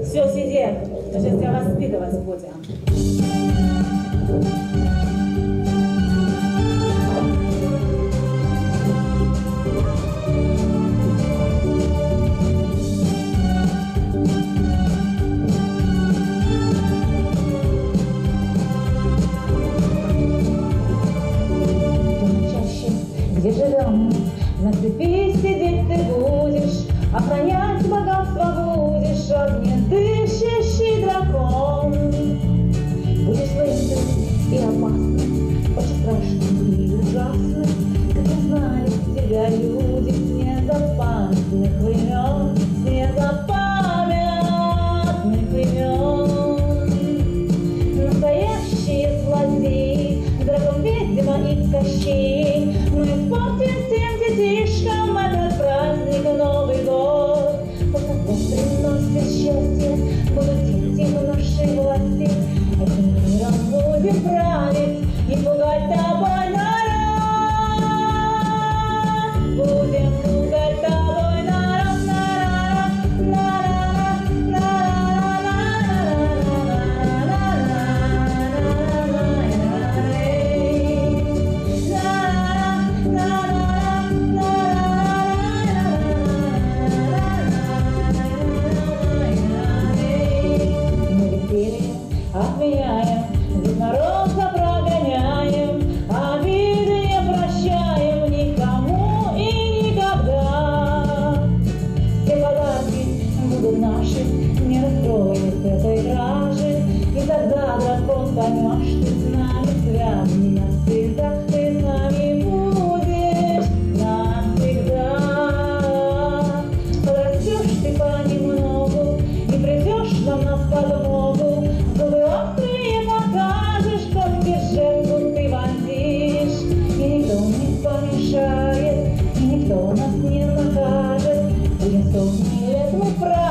Все, сиди, сейчас тебя воспитывать будем. Где живем, на цепи сидеть ты будешь, охранять богатство будешь, огнедышащий дракон. Будешь быстрым и опасным, очень страшным и ужасным, как не знали тебя люди с незапамятных времен, с незапамятных времен. Настоящие злодеи, дракон, ведьма и Кощей, мы испортим всем детишкам этот праздник Новый год. Пока Бог приносит счастье, будут дети в нашей власти, этим миром будем править и пугать тобой народ. Будем пугать тобой народ, отменяем, Дед Мороза прогоняем, обиды не прощаем никому и никогда. Все подарки будут наши, не раскроет этой кражи, и тогда, дракон, поймешь, ты с нами связан навсегда, ты с нами будешь навсегда. Подрастешь ты понемногу и придешь нам на подмогу, зубы острые покажешь, когти жертву ты вонзишь, и никто не помешает, и никто нас не накажет, будем 100 лет мы правы.